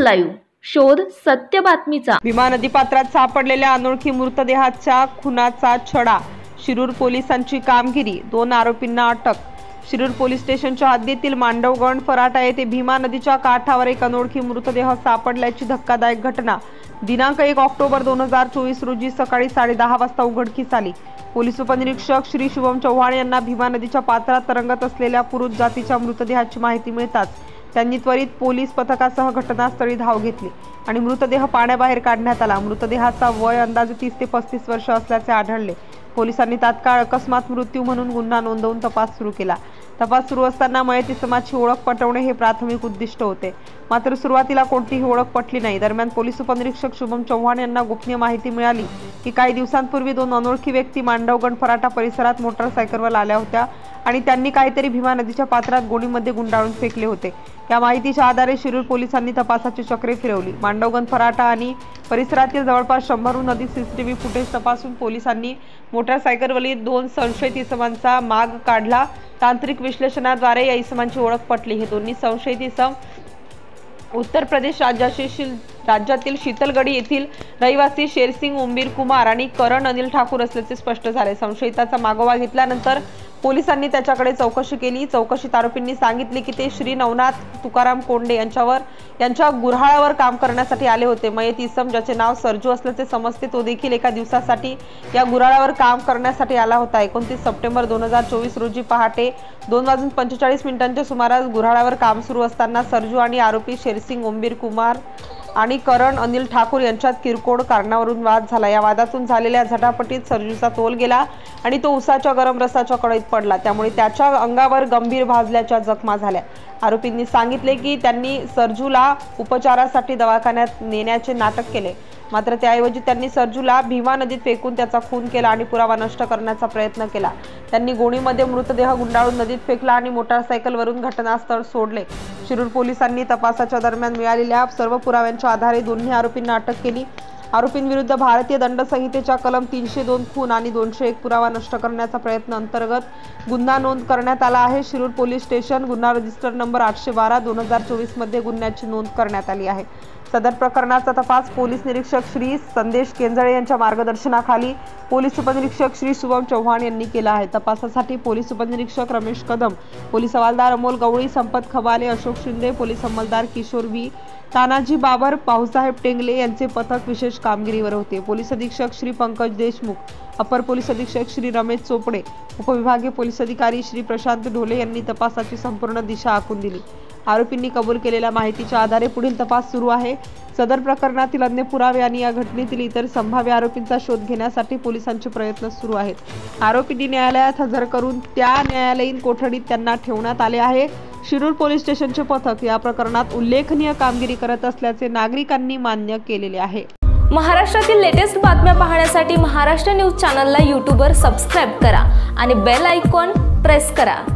Live, शोध सत्य बातमीचा। भीमा नदीपात्रात सापडलेल्या अनोळखी मृतदेहाच्या खुनाचा छडा, शिरूर पोलिसांची कामगिरी, 2 आरोपींना अटक। शिरूर पोलीस स्टेशनच्या हद्दीतील मांडवगण फराटा येथे भीमा नदीच्या काठावर एक अनोळखी मृतदेह सापडल्याची धक्कादायक घटना दिनांक 1 ऑक्टोबर 2024 रोजी सकाळी 10:30 वाजता उघडकीस आली। पोलीस उपनिरीक्षक श्री शुभम चव्हाण यांना भीमा नदीच्या पात्रात तरंगत असलेल्या पुरुष जातीच्या मृतदेहाची माहिती मिळताच त्यांनी त्वरित पोलीस पथकासह घटनास्थळी धाव घेतली आणि मृतदेह पाण्याबाहेर काढण्यात आला। मृतदेहाचा वय अंदाजे 30 ते 35 वर्ष असल्याचे आढळले। पोलिसांनी तात्काळ अकस्मात मृत्यू म्हणून गुन्हा नोंदवून तपास सुरू केला। तपास सुरू असताना मयत इसमाची ओळख पटवणे हे प्राथमिक उद्दिष्ट होते, मात्र सुरुवातीला कोणतीही ओळख पटली नाही। दरम्यान पोलीस उपनिरीक्षक शुभम चव्हाण यांना गोपनीय माहिती मिळाली की काही दिवसांपूर्वी 2 अनोळखी व्यक्ती मांडवगण फराटा परिसरात मोटरसायकलवर आल्या होत्या आणि त्यांनी काहीतरी भीमा नदीच्या पात्रात गोणीमध्ये गुंडाळून फेकले होते। या माहितीच्या आधारे शिरूर पोलिसांनी तपासाची चक्रे फिरवली। मांडवगण फराटा आणि परिसरातील जवळपास 100हून अधिक सीसीटीव्ही फुटेज तपासून पोलिसांनी मोटरसायकलवरील 2 संशयित इसमांचा माग काढला। तांत्रिक विश्लेषणाद्वारे या इसमांची ओळख पटली। हे दोन्ही संशयित इसम उत्तर प्रदेश राज्यातील शीतलगढी येथील रहिवासी शेरसिंग उंबीर कुमार आणि करण अनिल ठाकूर असल्याचे स्पष्ट झाले। संशयिताचा मागोवा घेतल्यानंतर पोलिसांनी त्याच्याकडे चौकशी केली। चौकशीत आरोपींनी सांगितले की ते श्री नवनाथ तुकाराम कोंडे यांच्या गुऱ्हाळावर काम करण्यासाठी आले होते। मयत इसम, ज्याचे नाव सर्जू असल्याचे समजते, तो देखील एका दिवसासाठी या गुऱ्हाळावर काम करण्यासाठी आला होता। 29 सप्टेंबर 2024 रोजी पहाटे 2:45 सुमारास गुऱ्हाळावर काम सुरू असताना सर्जू आणि आरोपी शेरसिंग उंबीर कुमार आणि करण अनिल ठाकूर यांच्यात किरकोळ कारणावरून वाद झाला। या वादातून झालेल्या झटापटीत सर्जूचा तोल गेला आणि तो उसाच्या गरम रसाच्या कढईत पडला, त्यामुळे त्याच्या अंगावर गंभीर भाजल्याच्या जखमा झाल्या। आरोपींनी सांगितले की त्यांनी सर्जूला उपचारासाठी दवाखान्यात नेण्याचे नाटक केले, मात्र त्याऐवजी त्यांनी सर्जूला भीमा नदीत फेकून त्याचा खून केला आणि पुरावा नष्ट करण्याचा प्रयत्न केला। त्यांनी गोणीमध्ये मृतदेह गुंडाळून नदीत फेकला आणि मोटारसायकलवरून घटनास्थळ सोडले। शिरूर पोलिसांनी तपासाच्या दरम्यान मिळालेल्या सर्व पुराव्यांच्या आधारे दोन्ही आरोपींना अटक केली। आरोपींविरुद्ध भारतीय दंड संहितेच्या कलम 302 खून आणि 201 पुरावा नष्ट करण्याचा प्रयत्न अंतर्गत गुन्हा नोंद करण्यात आला आहे। शिरूर पोलीस स्टेशन गुन्हा रजिस्टर नंबर 812/2024 मध्ये गुन्ह्याची नोंद करण्यात आली आहे। सदर प्रकरणाचा तपास पोलीस निरीक्षक श्री संदेश केंजळे यांच्या मार्गदर्शनाखाली पोलीस उपनिरीक्षक श्री शुभम चव्हाण यांनी केला आहे। तपासासाठी पोलीस उपनिरीक्षक रमेश कदम, पोलीस हवालदार अमोल गवळी, संपत खबाले, अशोक शिंदे, पोलीस अंमलदार किशोर व्ही, तानाजी बाबर, भाऊसाहेब टेंगले यांचे पथक विशेष कामगिरीवर होते। पोलीस अधीक्षक श्री पंकज देशमुख, अपर पोलीस अधीक्षक श्री रमेश चोपडे, उपविभागीय पोलीस अधिकारी श्री प्रशांत ढोले यांनी तपासाची संपूर्ण दिशा आखून दिली। आरोपींनी कबूल केलेल्या माहितीच्या आधारे पुढील तपास सुरू आहे। सदर प्रकरणातील अन्य पुरावे आणि या घटनेतील इतर संभाव्य आरोपींचा शोध घेण्यासाठी पोलिसांचे प्रयत्न सुरू आहेत। आरोपींनी न्यायालयात हजर करून त्या न्यायालयीन कोठडीत त्यांना ठेवण्यात आले आहे। शिरूर पोलीस स्टेशनचे पथक या प्रकरणात उल्लेखनीय कामगिरी करत असल्याचे नागरिकांनी मान्य केलेले आहे। महाराष्ट्रातील लेटेस्ट बातम्या पाहण्यासाठी महाराष्ट्र न्यूज चॅनलला यूट्यूबवर सबस्क्राईब करा आणि बेल आयकॉन प्रेस करा।